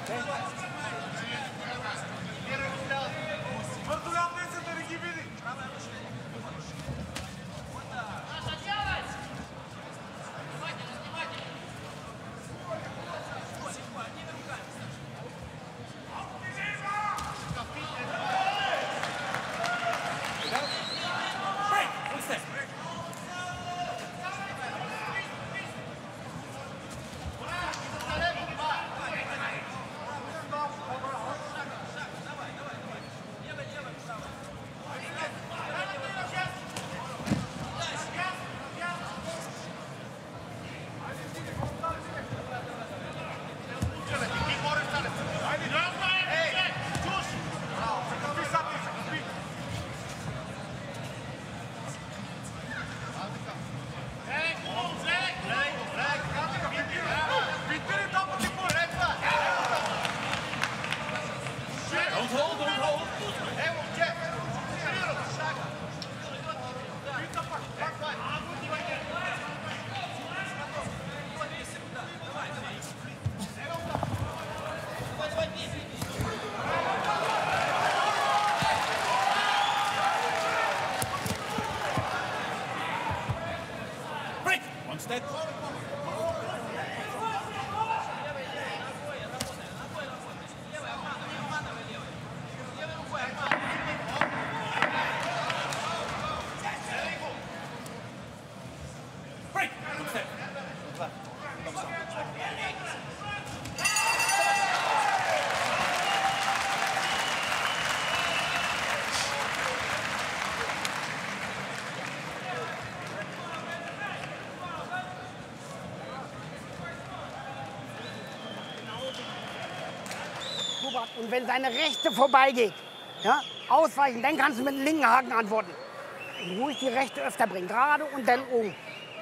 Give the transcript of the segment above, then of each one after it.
Und wenn seine Rechte vorbeigeht, ja, ausweichen, dann kannst du mit dem linken Haken antworten. Und ruhig die Rechte öfter bringen, gerade und dann oben.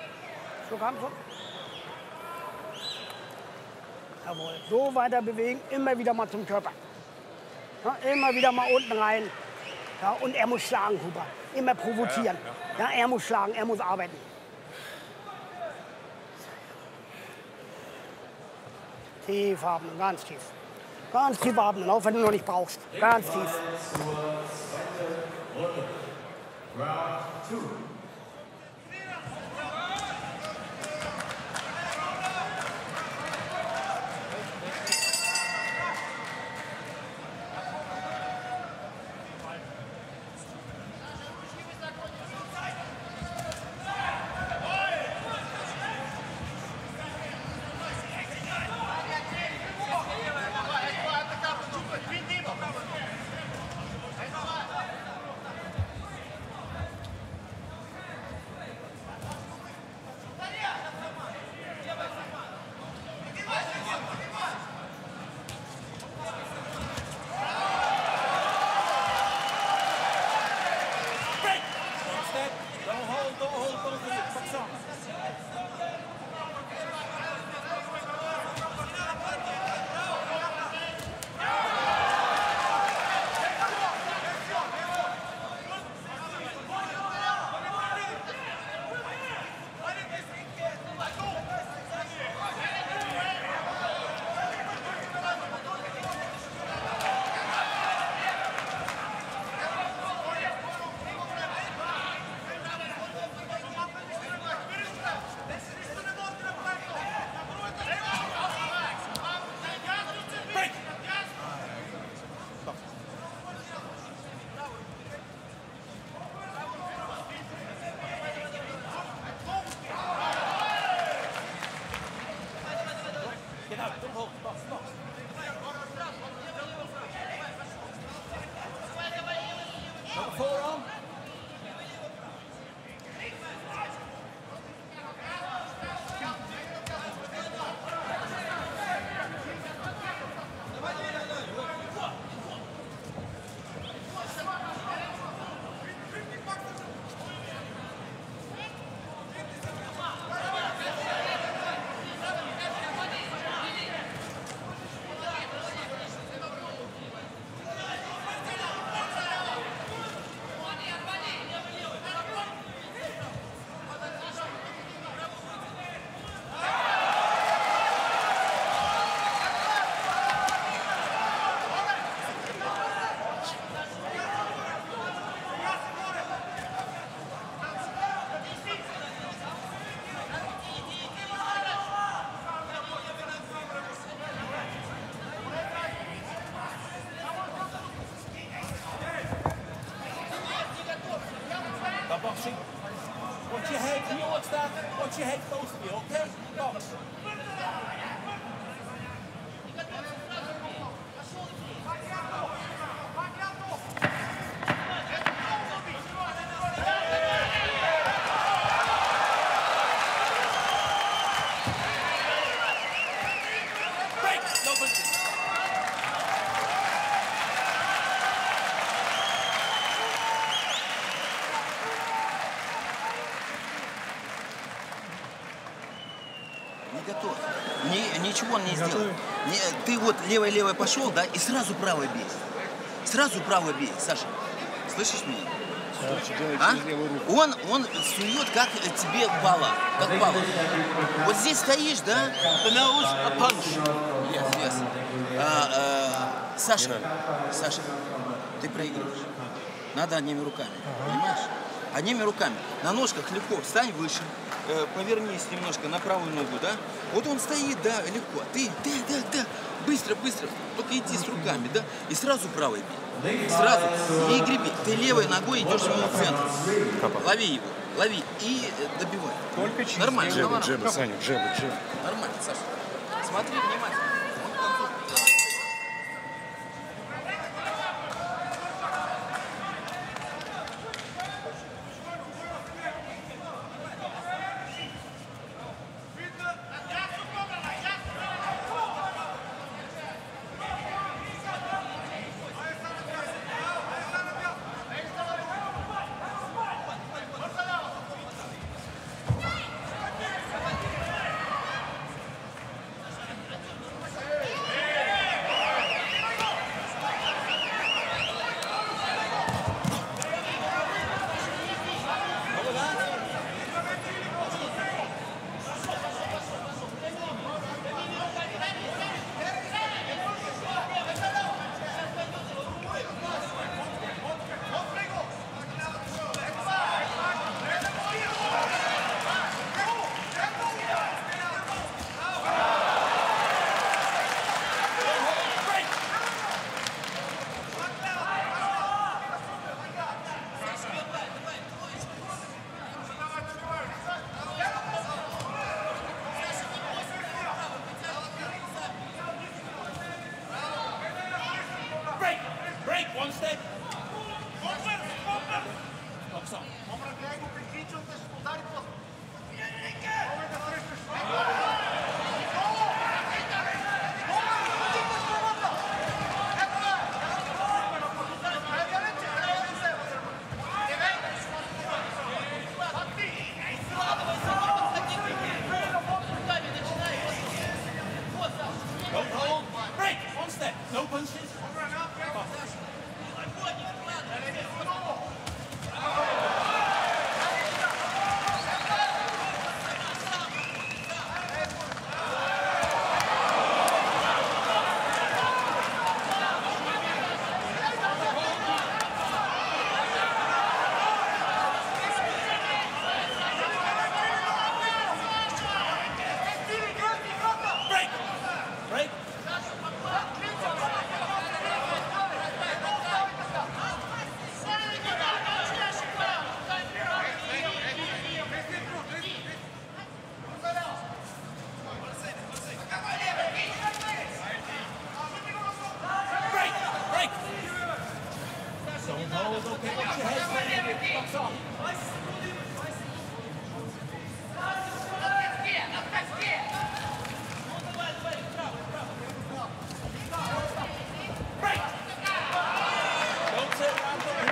So kannst du. Jawohl, so weiter bewegen, immer wieder mal zum Körper. Ja, immer wieder mal unten rein. Ja, und er muss schlagen, Cooper. Immer provozieren. Ja, er muss schlagen, er muss arbeiten. Tief atmen, ganz tief. Ganz tief atmen, auch wenn du noch nicht brauchst. Ganz tief. Round 2. you watch that? Watch your head close to me, okay? Go. Break! No punches. Не готов. Ничего он не сделал. Ты вот левой пошел, да, и сразу правой бей. Сразу правой бей, Саша. Слышишь меня? А? Он сует, как тебе бала. Как бала. Вот здесь стоишь, да? The nose, a punch. Yes. Саша, ты проигрываешь. Надо одними руками, понимаешь? Одними руками. На ножках легко. Встань выше. Повернись немножко на правую ногу, да? Вот он стоит, да, легко. Ты, да. Быстро. Только иди с руками, да? И сразу правой бей. Сразу. Не греби. Ты левой ногой идешь ему в центр. Лови его. Лови. И добивай. Только через нормально. джебы, Саня, джебы. Нормально, Саша. Смотри внимательно. Break, one step. Break, one step. No punches. Break. Break. Don't hold, okay, watch your head. Box off. Break. Don't sit around there.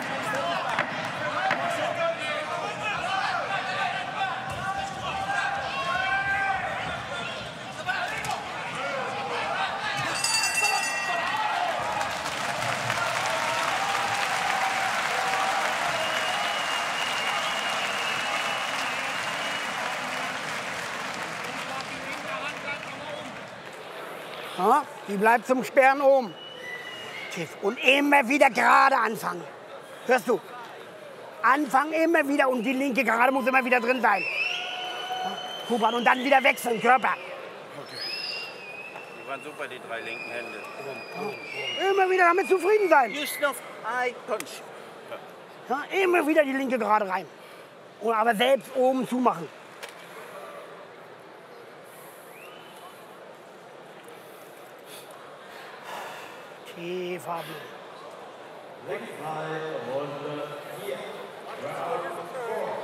Ja, die bleibt zum Sperren oben. Und immer wieder gerade anfangen. Hörst du? Anfangen immer wieder und die linke gerade muss immer wieder drin sein. Ja, Kuban, und dann wieder wechseln, Körper. Okay. Die waren super, die drei linken Hände. Ja, immer wieder damit zufrieden sein. Just enough eye punch. Ja, immer wieder die linke gerade rein. Und aber selbst oben zumachen. Tief atmen. Runde 4. Round 4.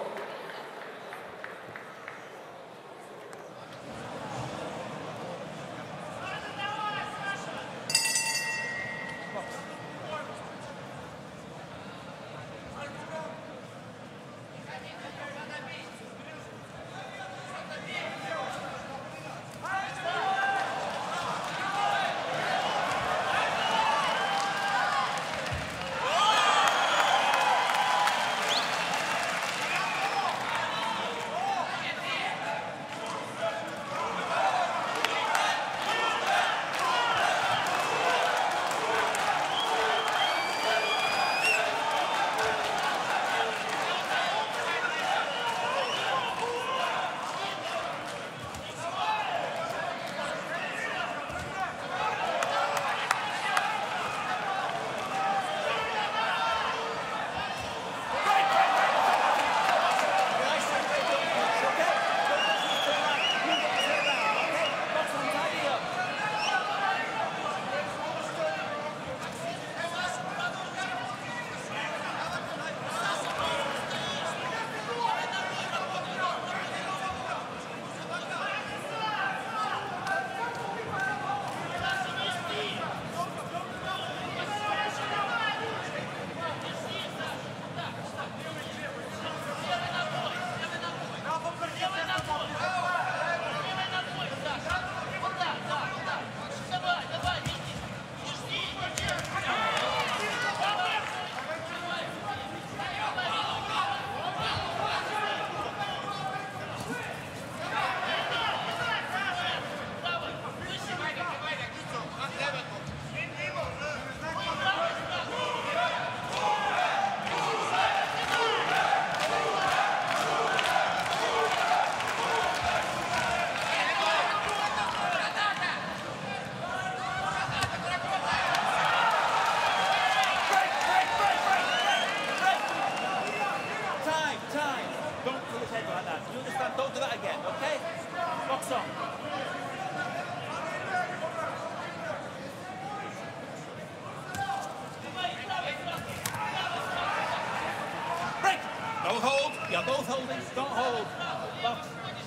Don't hold. You're both holding. Don't hold. Box.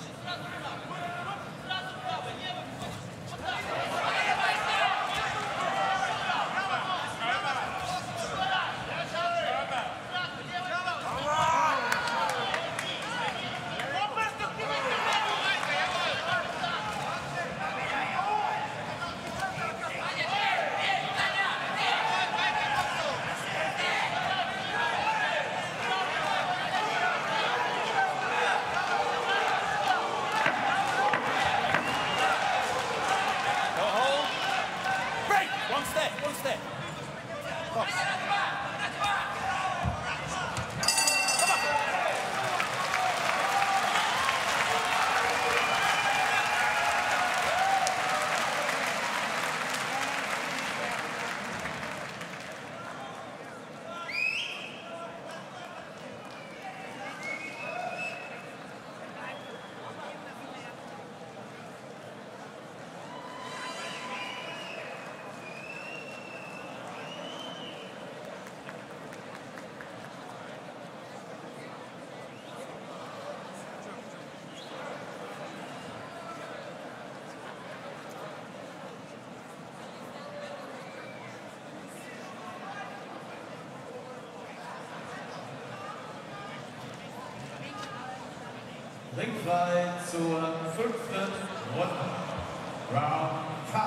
Ringfrei zur 5. Runde. Round 5.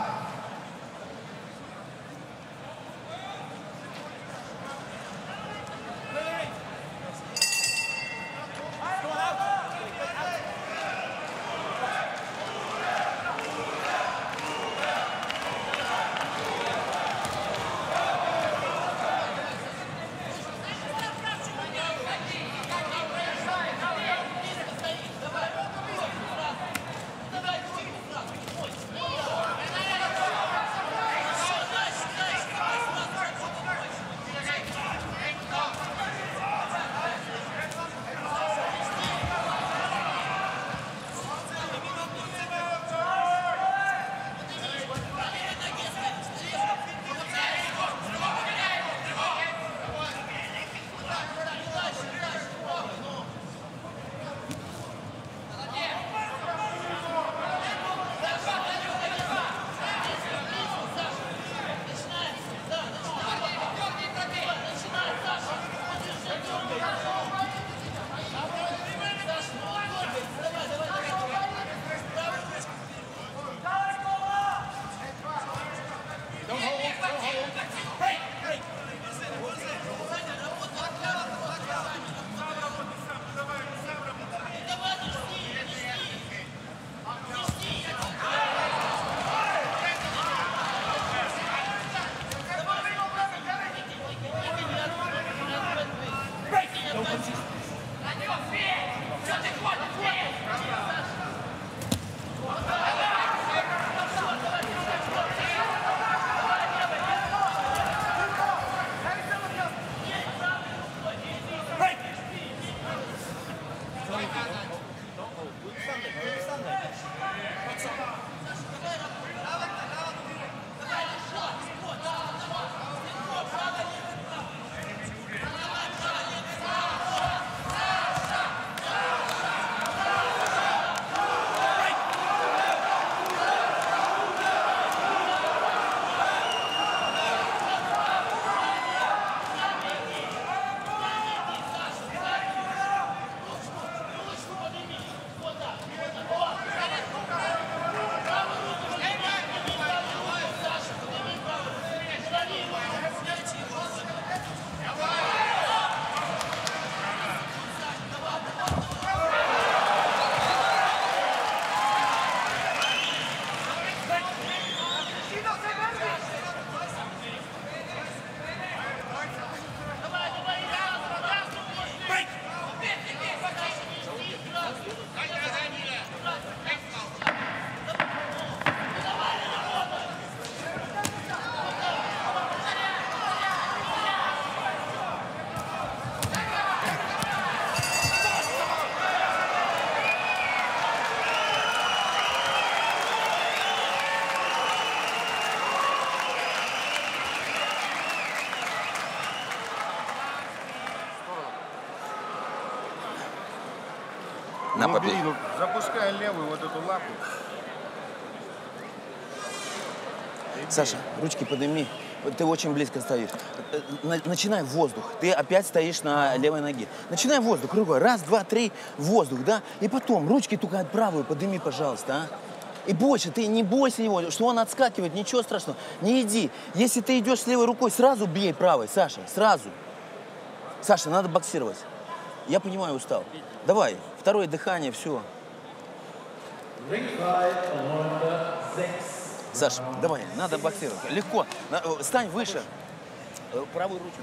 На, Не попей. бери, ну, запускай левую вот эту лапу. Саша, ручки подними. Ты очень близко стоишь. Начинай в воздух. Ты опять стоишь на левой ноге. Начинай в воздух рукой. Раз, два, три, в воздух, да? И потом ручки только правую подними, пожалуйста, а? И больше, ты не бойся его, что он отскакивает, ничего страшного. Не иди. Если ты идешь с левой рукой, сразу бей правой, Саша, сразу. Саша, надо боксировать. Я понимаю, устал. Давай, второе дыхание, все. Саша, давай, надо боксировать. Легко. Стань выше. Правую ручку.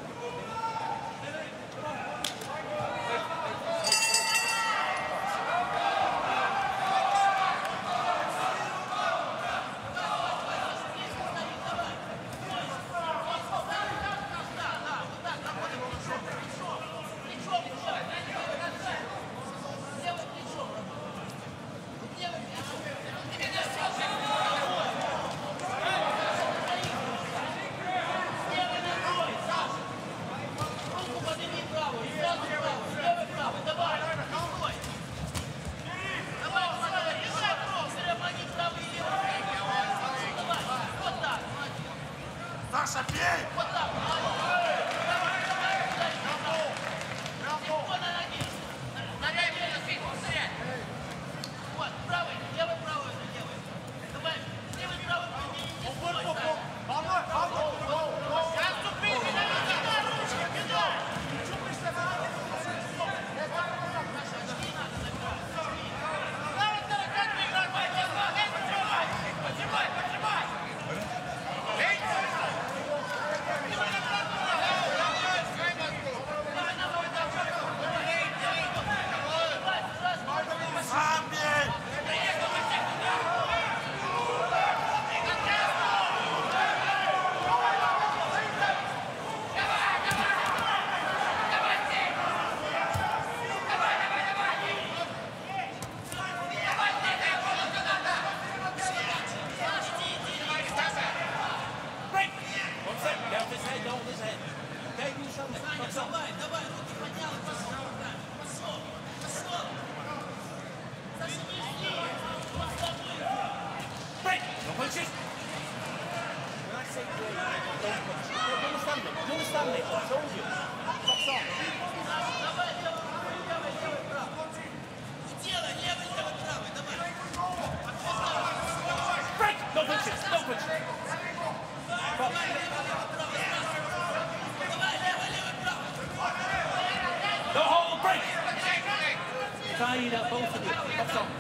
Tied up, both of you. Box on.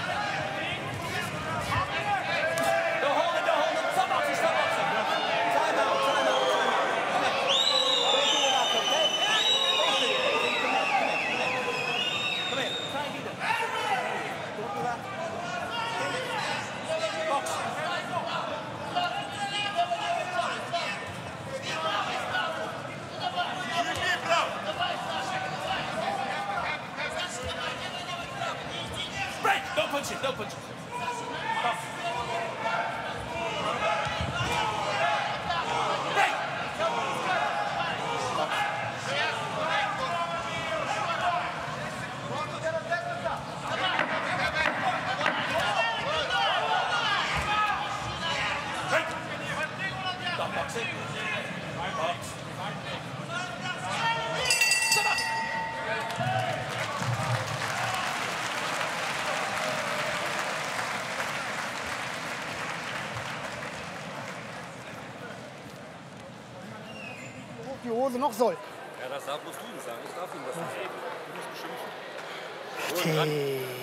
Don't hold it, don't hold it. Stop boxing, stop boxing. Time out, time out, time out. Come here. Don't do that, okay? Both of you. Come here. Come here. Try and do that. Don't do that. Box. Break! Don't punch it, don't punch it. Off. Break! Break! Stop boxing. Box. Stop boxing. Die Hose noch soll. Ja, das musst du ihm sagen. Ich darf ihm das nicht sagen. Du musst beschimpfen.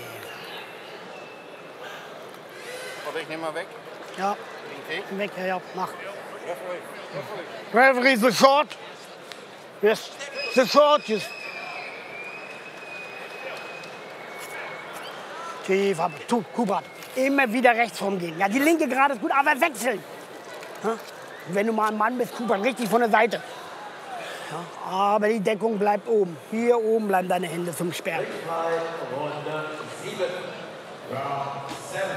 Aber ich nehme mal weg. Ja, Okay. weg, ja, mach. Referee, the short. Yes, the short. Yes. Tief ab. Kubat. Immer wieder rechts rumgehen. Ja, die linke gerade ist gut, aber wechseln. Ja? Wenn du mal ein Mann bist, Kubat, richtig von der Seite. Ja, aber die Deckung bleibt oben. Hier oben bleiben deine Hände zum Sperren. Runde 7. Round 7.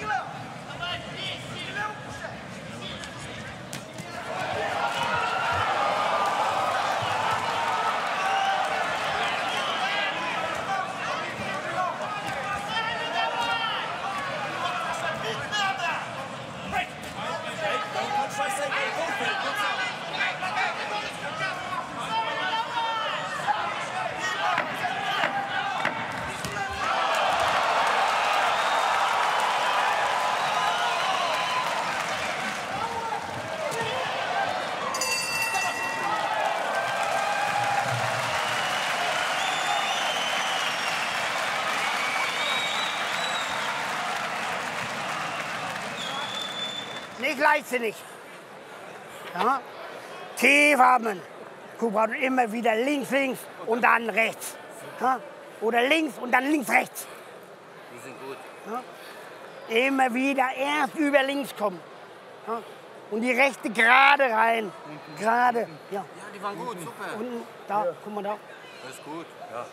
Nicht leichtsinnig. Ja? Tief atmen. Kubrat und immer wieder links, links und dann rechts. Ja? Oder links und dann links, rechts. Die sind gut. Ja? Immer wieder erst über links kommen. Ja? Und die rechte gerade rein. Gerade. Ja. Ja, die waren gut, super. Und da, guck mal da. Das ist gut. Ja.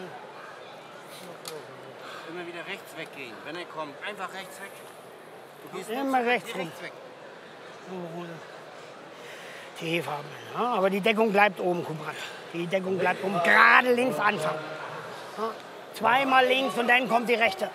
Immer wieder rechts weggehen. Wenn er kommt, einfach rechts weg. Du gehst Immer rechts geh rum. rechts weg. Tief atmen. Ja? Aber die Deckung bleibt oben, Kubrat. Die Deckung bleibt oben. Gerade links anfangen. Ja? Zweimal links und dann kommt die rechte.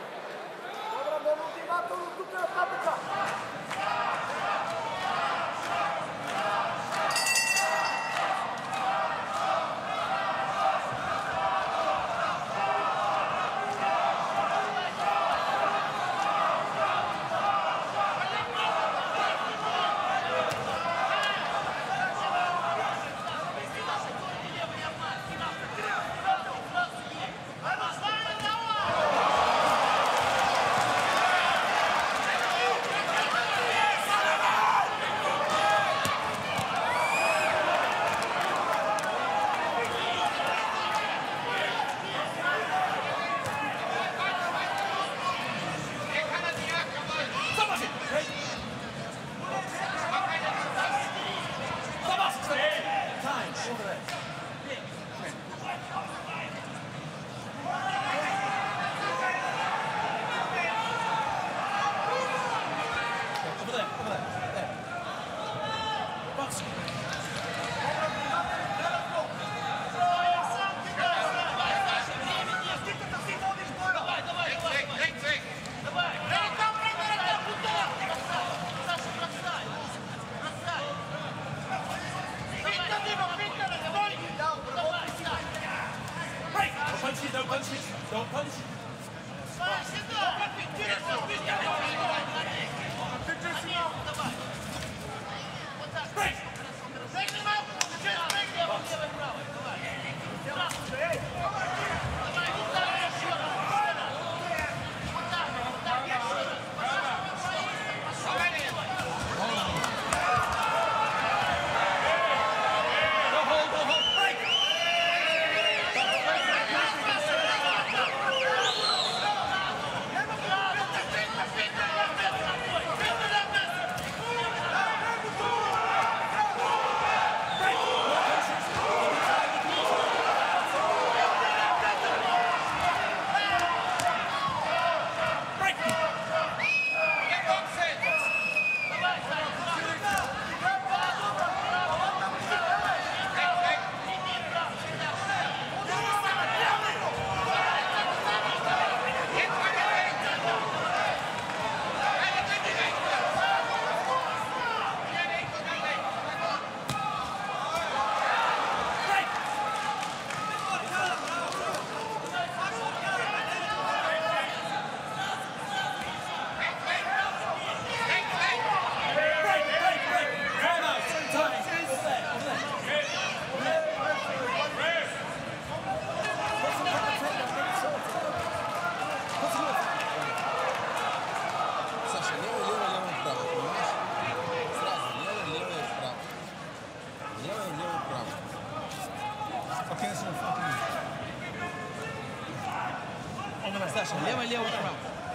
Саша, лево, лево, право.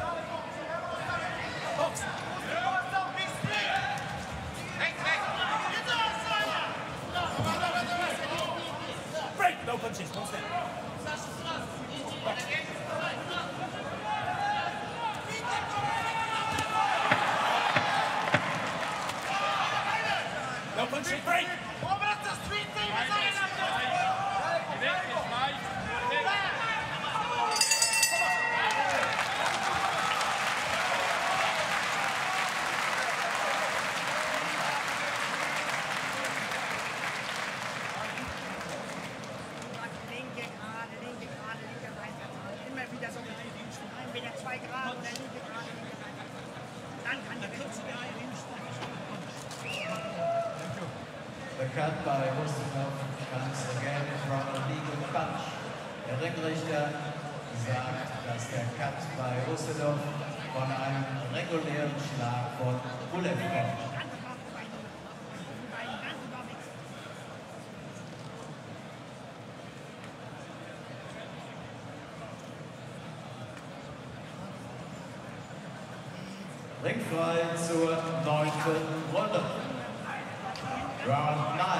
No punches, one step. The cut by Rustinov comes again from a legal punch. Der Ringrichter sagt, dass der Cut bei Rustinov von einem regulären Schlag von Bulev kommt. Ringfrei zur 9. Runde. Round 9.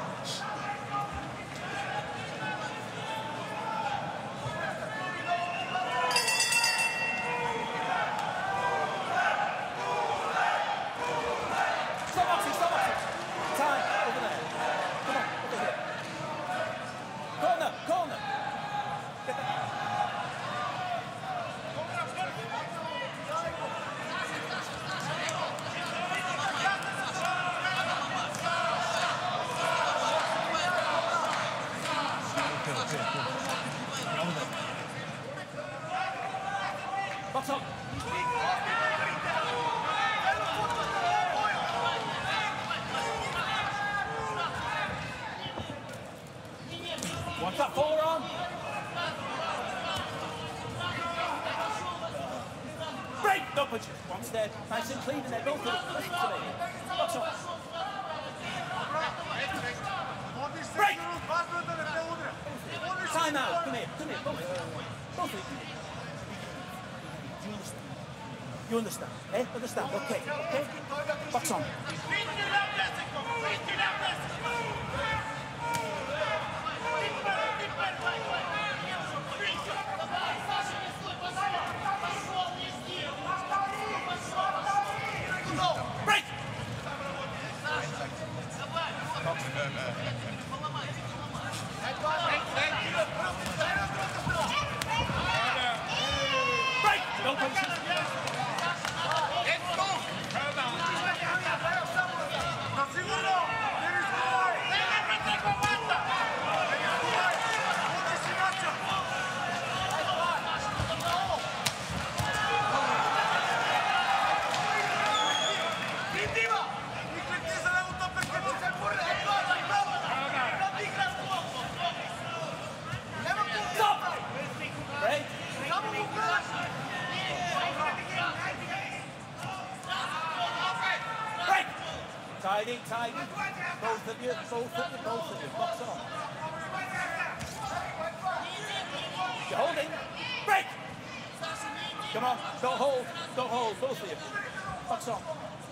Stop boxing, stop boxing. Time, over there. Come on, over here. Corner, corner. Box up. One cut, forearm. Break! No punches. One step. Nice and clean, and they're both good. Listen to me. Box up. Break! Time out. Come here. Come here. Both of you. Do you understand? You understand? Eh? Understand? Okay. Okay? Box on. Break! Break! No punches. Stop! Break! Break! Tidy, tidy. Both of you, both of you, both of you. Box on. You're holding. Break! Come on, don't hold, both of you. Box on.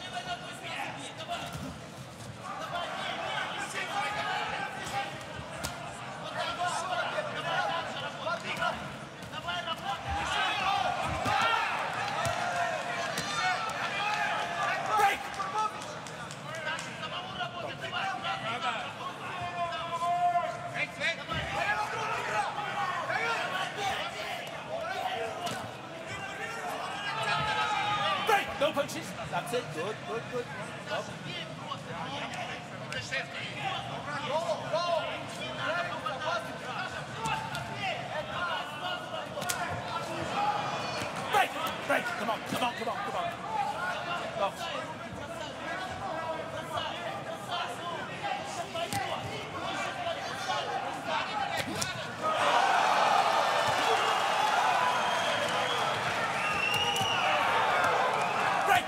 Break! Break! No punches. That's it. Good, good, good. Up. Break! Break! Come on, come on, come on, come on. Box. Break!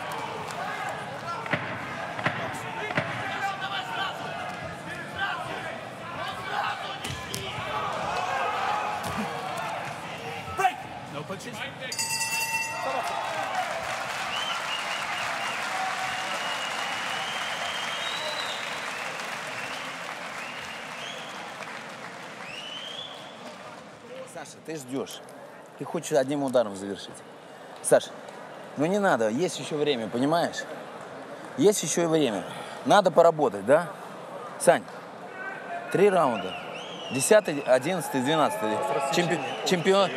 Break! No punches. Come on. Саша, ты ждешь. Ты хочешь одним ударом завершить. Саша, ну не надо, есть еще время, понимаешь? Есть еще и время. Надо поработать, да? Сань, 3 раунда. 10, 11, 12. Чемпион.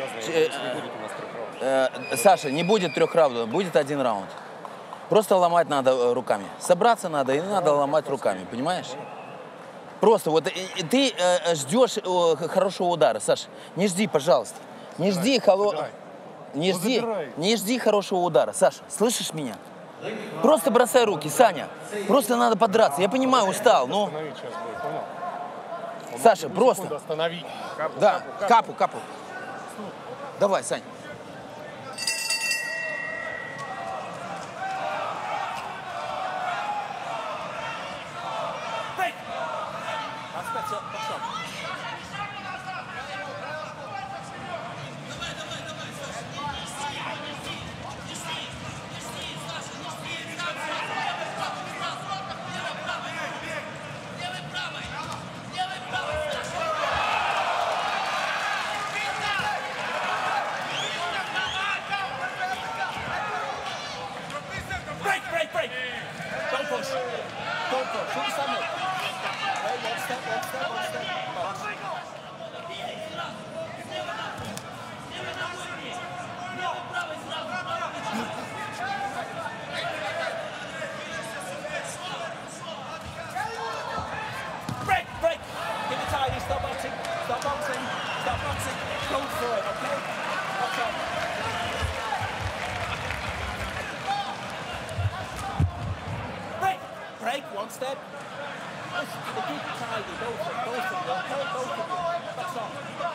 Саша, не будет 3 раундов, будет 1 раунд. Просто ломать надо руками. Собраться надо и надо ломать руками, понимаешь? Просто вот ты ждешь хорошего удара, Саша. Не жди, пожалуйста. Не жди, не жди хорошего удара. Саша, слышишь меня? Просто бросай руки, Саня. Просто надо подраться. Я понимаю, устал, но... Остановить сейчас будет, понял? Саша, Секунду просто. остановить. Капу, Да, капу, капу, капу. Давай, Сань. Break! That's better. That's on. Break, break, break! Don't push. Don't push. Shoot the stand up. Right, one step, one step, one step. Box. Break, break! Give it tidy, stop boxing. Stop boxing. Stop boxing. Go for it, okay? Watch out. Break! Break, one step. Listen, keep it tidy, both of you, okay? Both of you. That's all.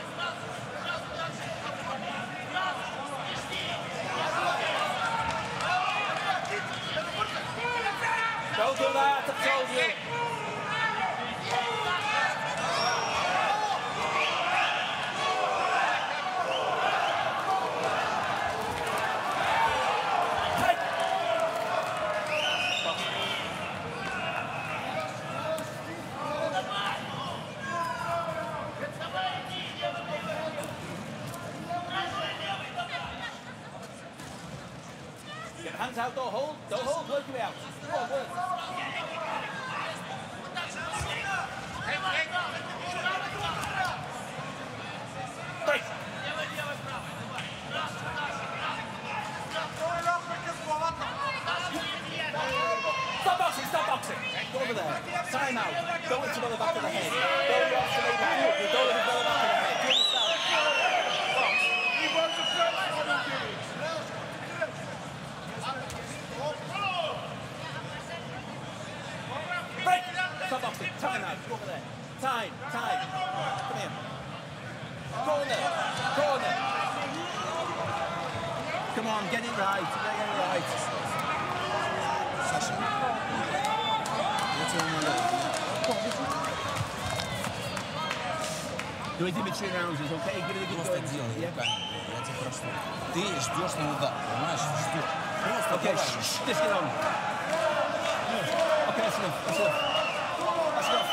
Don't do that, I told you. Break! Get the hands out, don't hold, work your way out. Go on, work. Break. Stop boxing, stop boxing. Go over there. Time out. Go into the back of the head. Go off the way back. You go into the back of the head. Do you understand? Break. Stop boxing. Time out. Go over there. Time. Come here. Corner. Come on, get it right. Get it right. Саша, я тебя умоляю. Do it in between rounds, it's okay? Give it a good Просто go. делай Yeah. руками. Я тебя прошу. Ты ждешь на удар, понимаешь? Ждешь. Просто Okay, давай. just get on. Okay, that's enough. That's enough. That's enough.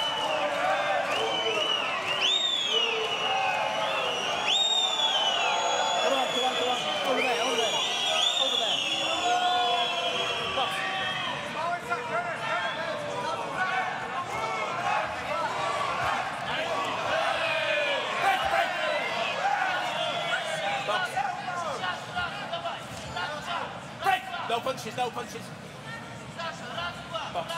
Come on. Over there. Box. Break. Box. Break. No punches. Box.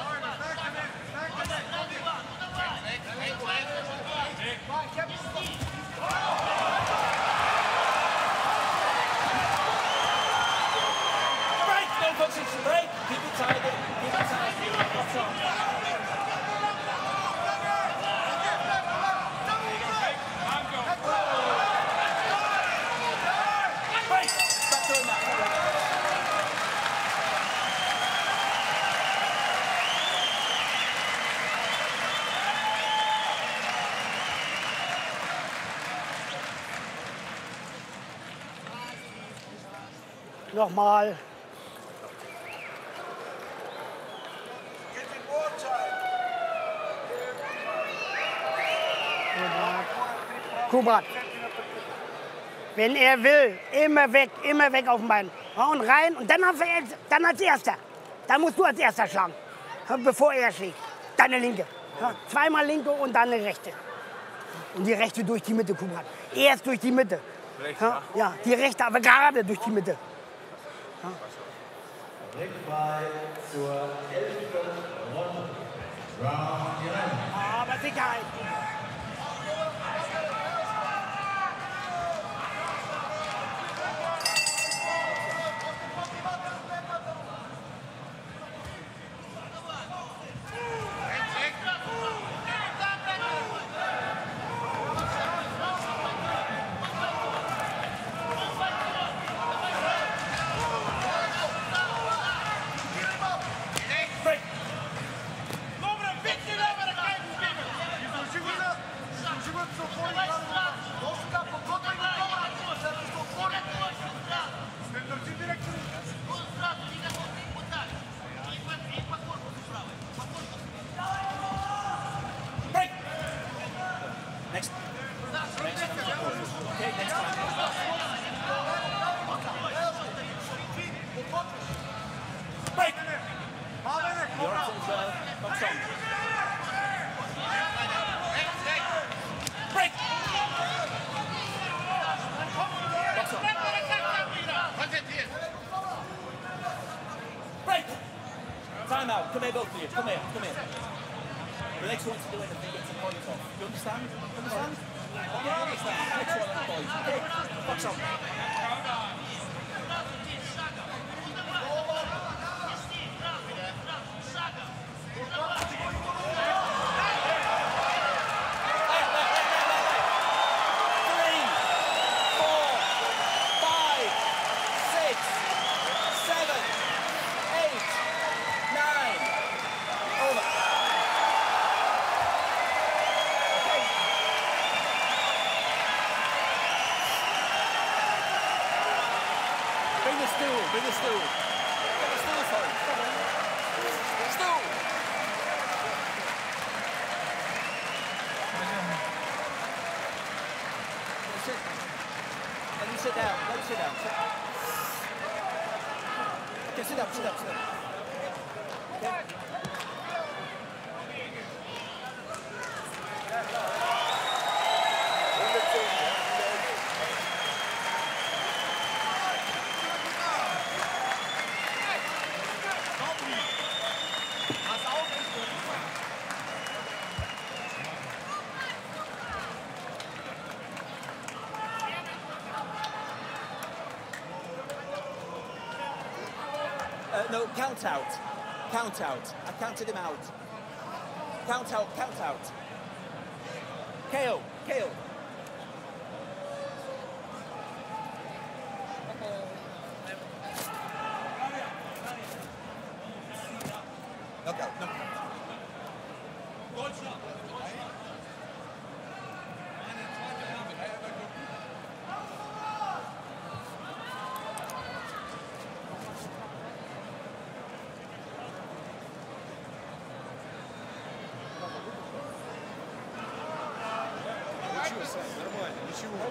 Break. No punches. Break. Keep it tidy. That's all. Break. Stop doing that. Nochmal. Kubat. Wenn er will, immer weg auf dem Bein. Ja, und rein und dann als Erster. Dann musst du als Erster schlagen, ja, bevor er schlägt. Deine Linke. Ja, zweimal linke und dann eine rechte. Und die rechte durch die Mitte, Kubat. Erst durch die Mitte. Ja, die rechte, aber gerade durch die Mitte. Rückfall zur 11. Runde. Round 11. Aber Sicherheit. Time out. Come here, both of you. Come here. Come here. The next one to do anything gets a point off. Do you understand? Understand? Yeah, I understand. Next one on the boys. Okay. Box on. Bring the stool. Bring the stool. Get the stool for him. Stool. Sit. Let me sit down. Let me sit down. Okay, sit up. Sit up. Sit up. Okay. No, count out. Count out. I counted him out. Count out, count out. KO, KO. Knockout, knockout. Нормально, ничего.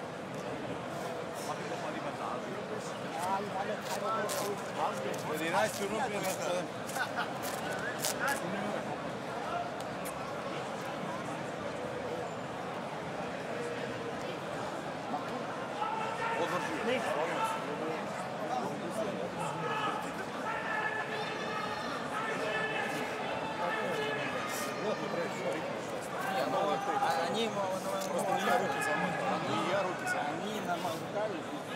Они просто не я руки замыкали. Не я руки замыкали. Они намазали.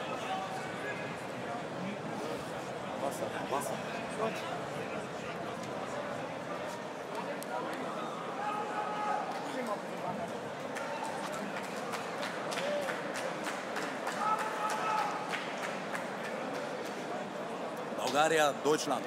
Баса, баса. Bulgaria, Deutschland.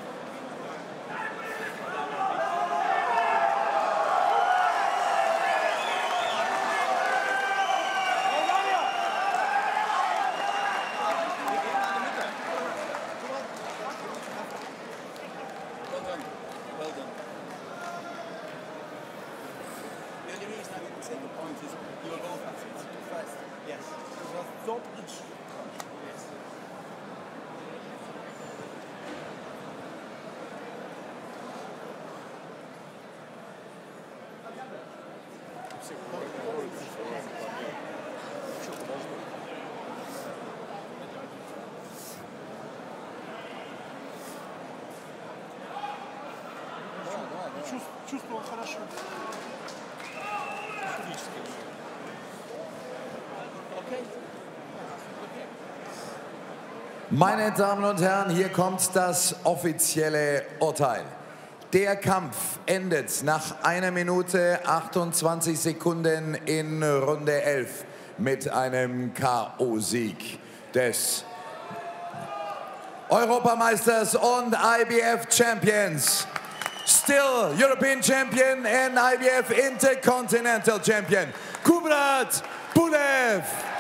Well done. The only reason I didn't take the point is you were both athletes. First. Yes. It was top each. Yes. Чувствовал хорошо. Meine Damen und Herren, hier kommt das offizielle Urteil. Der Kampf endet nach 1 Minute 28 Sekunden in Runde 11 mit einem K.O.-Sieg des Europameisters und IBF-Champions. Still European Champion and IBF Intercontinental Champion, Kubrat Pulev.